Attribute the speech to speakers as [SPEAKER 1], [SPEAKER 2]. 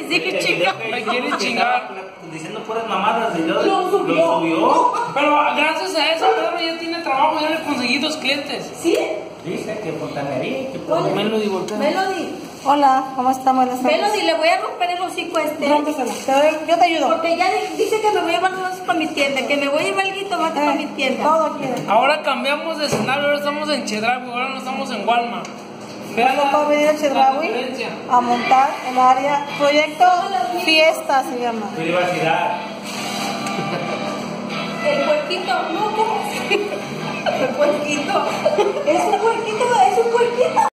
[SPEAKER 1] Sí, chica.
[SPEAKER 2] Me quiere chingar.
[SPEAKER 3] Diciendo puras mamadas y yo
[SPEAKER 1] Lo subió.
[SPEAKER 2] Pero gracias a eso, Pedro ya tiene trabajo, ya le conseguí 2 clientes.
[SPEAKER 1] ¿Sí?
[SPEAKER 3] Dice que fontanería, que
[SPEAKER 1] Oye,
[SPEAKER 2] Melody, voltea.
[SPEAKER 1] Melody.
[SPEAKER 4] Hola, ¿cómo están? Buenas tardes.
[SPEAKER 1] Melody, le voy a romper el hocico a este.
[SPEAKER 4] Rómpesela. Yo te ayudo.
[SPEAKER 1] Porque ya dice que me voy a llevar los para mi tienda, que me voy a llevar el jitomate para mi tienda.
[SPEAKER 4] Todo quiere.
[SPEAKER 2] Ahora cambiamos de escenario, ahora estamos en Chedraui, ahora no estamos en Walmart.
[SPEAKER 4] Vengo para venir a Chedraui a montar el área. Proyecto Fiesta se llama.
[SPEAKER 3] privacidad.
[SPEAKER 1] El puerquito, no, ¿cómo? El puerquito. Es un puerquito, es un puerquito.